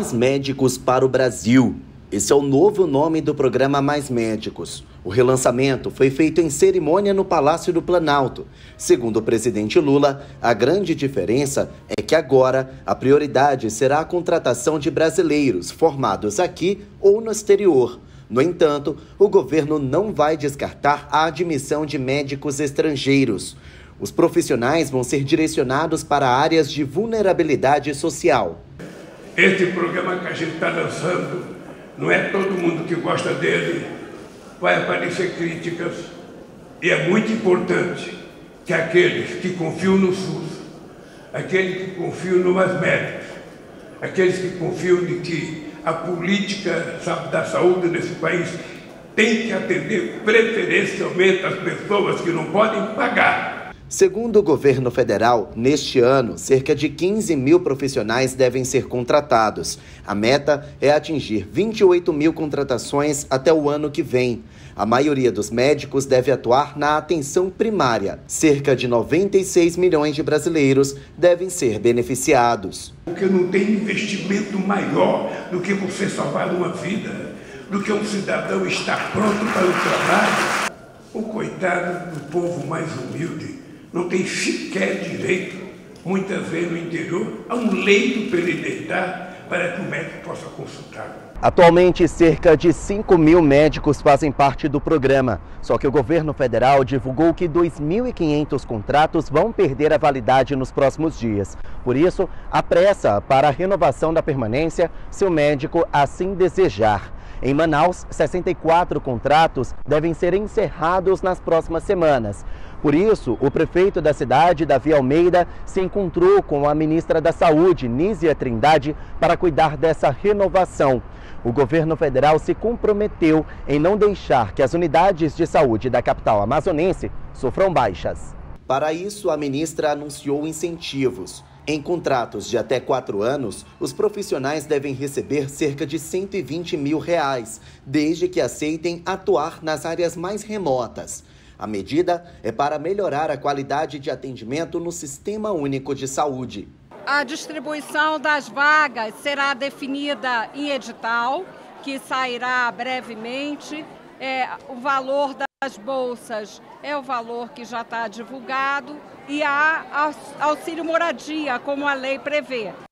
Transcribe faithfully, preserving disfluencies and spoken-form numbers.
Médicos para o Brasil. Esse é o novo nome do programa Mais Médicos. O relançamento foi feito em cerimônia no Palácio do Planalto. Segundo o presidente Lula, a grande diferença é que agora a prioridade será a contratação de brasileiros formados aqui ou no exterior. No entanto, o governo não vai descartar a admissão de médicos estrangeiros. Os profissionais vão ser direcionados para áreas de vulnerabilidade social. Este programa que a gente está lançando, não é todo mundo que gosta dele, vai aparecer críticas. E é muito importante que aqueles que confiam no SUS, aqueles que confiam no Mais Médicos, aqueles que confiam de que a política da saúde desse país tem que atender preferencialmente as pessoas que não podem pagar. Segundo o governo federal, neste ano, cerca de quinze mil profissionais devem ser contratados. A meta é atingir vinte e oito mil contratações até o ano que vem. A maioria dos médicos deve atuar na atenção primária. Cerca de noventa e seis milhões de brasileiros devem ser beneficiados. Porque não tem investimento maior do que você salvar uma vida, do que um cidadão estar pronto para o trabalho. O coitado do povo mais humilde não tem sequer direito, muitas vezes no interior, a um leito para ele deitar, para que o médico possa consultá-lo. Atualmente, cerca de cinco mil médicos fazem parte do programa. Só que o governo federal divulgou que dois mil e quinhentos contratos vão perder a validade nos próximos dias. Por isso, apressa para a renovação da permanência, se o médico assim desejar. Em Manaus, sessenta e quatro contratos devem ser encerrados nas próximas semanas. Por isso, o prefeito da cidade, Davi Almeida, se encontrou com a ministra da Saúde, Nízia Trindade, para cuidar dessa renovação. O governo federal se comprometeu em não deixar que as unidades de saúde da capital amazonense sofram baixas. Para isso, a ministra anunciou incentivos. Em contratos de até quatro anos, os profissionais devem receber cerca de cento e vinte mil reais, desde que aceitem atuar nas áreas mais remotas. A medida é para melhorar a qualidade de atendimento no Sistema Único de Saúde. A distribuição das vagas será definida em edital, que sairá brevemente. É, o valor das bolsas é o valor que já está divulgado e há auxílio moradia, como a lei prevê.